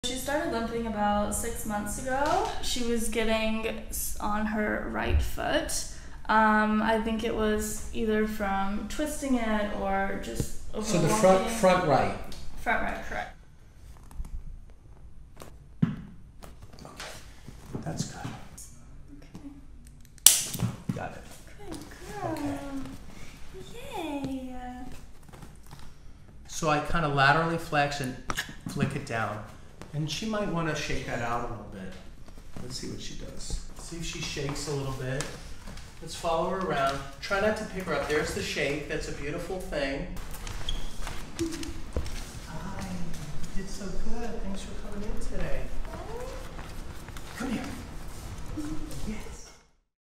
She started limping about 6 months ago. She was getting on her right foot. I think it was either from twisting it or just overwalking. So the front right. Front right, correct. Okay, that's good. Okay. Got it. Good girl. Okay. Yay. So I kind of laterally flex and flick it down. And she might want to shake that out a little bit. Let's see what she does. See if she shakes a little bit. Let's follow her around. Try not to pick her up. There's the shake. That's a beautiful thing. Hi. You did so good. Thanks for coming in today. Come here.